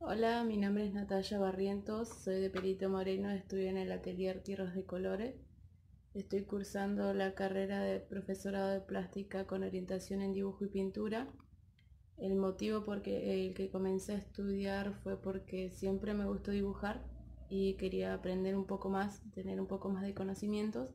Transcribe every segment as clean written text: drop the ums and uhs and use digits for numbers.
Hola, mi nombre es Natalia Barrientos, soy de Perito Moreno, estudio en el atelier Tierras de Colores. Estoy cursando la carrera de profesorado de plástica con orientación en dibujo y pintura. El motivo por el que comencé a estudiar fue porque siempre me gustó dibujar y quería aprender un poco más, tener un poco más de conocimientos,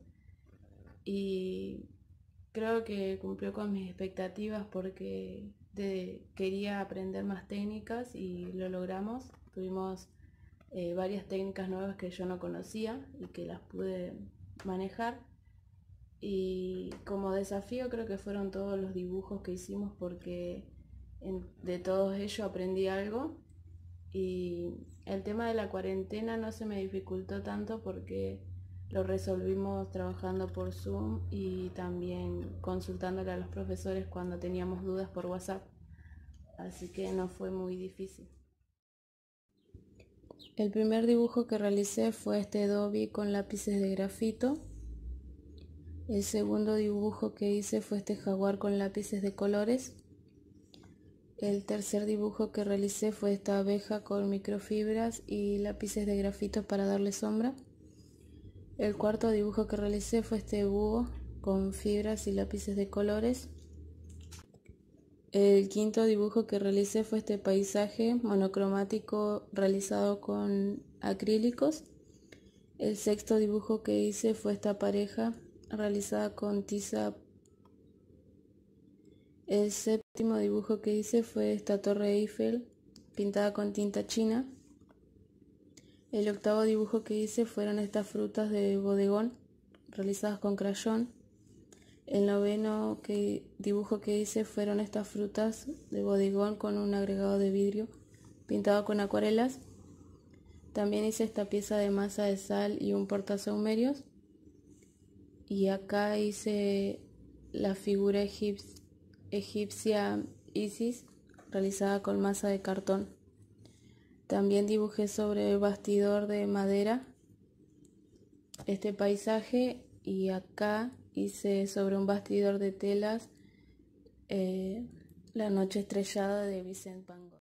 y creo que cumplió con mis expectativas porque quería aprender más técnicas y lo logramos. Tuvimos varias técnicas nuevas que yo no conocía y que las pude manejar. Y como desafío creo que fueron todos los dibujos que hicimos porque de todos ellos aprendí algo. Y el tema de la cuarentena no se me dificultó tanto porque lo resolvimos trabajando por Zoom y también consultándole a los profesores cuando teníamos dudas por WhatsApp. Así que no fue muy difícil. El primer dibujo que realicé fue este Dobby con lápices de grafito. El segundo dibujo que hice fue este jaguar con lápices de colores. El tercer dibujo que realicé fue esta abeja con microfibras y lápices de grafito para darle sombra. El cuarto dibujo que realicé fue este búho con fibras y lápices de colores. El quinto dibujo que realicé fue este paisaje monocromático realizado con acrílicos. El sexto dibujo que hice fue esta pareja realizada con tiza. El séptimo dibujo que hice fue esta torre Eiffel pintada con tinta china. El octavo dibujo que hice fueron estas frutas de bodegón realizadas con crayón. El noveno dibujo que hice fueron estas frutas de bodegón con un agregado de vidrio pintado con acuarelas. También hice esta pieza de masa de sal y un portasahumerios. Y acá hice la figura egipcia Isis realizada con masa de cartón. También dibujé sobre el bastidor de madera este paisaje, y acá hice sobre un bastidor de telas la noche estrellada de Vincent Van Gogh.